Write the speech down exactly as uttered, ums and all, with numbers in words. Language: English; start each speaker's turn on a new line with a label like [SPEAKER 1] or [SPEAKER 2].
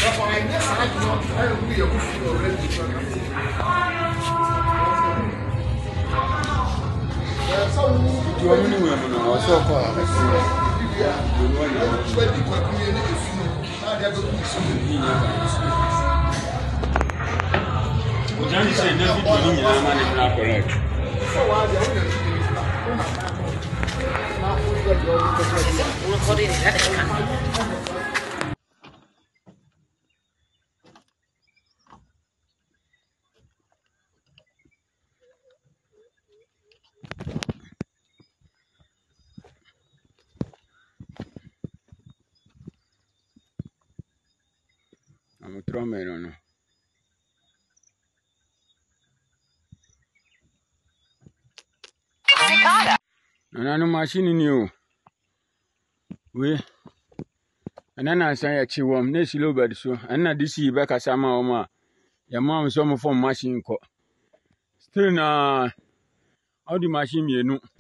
[SPEAKER 1] You are many women or so far. Johnny said, "No, you are not correct." I'm a drummer. And I know machine in you. We and then I say a chiwam, Nessie Lobert, so and not this year back as Sama Oma. Your mom is some from machine. Still, na how the machine you know.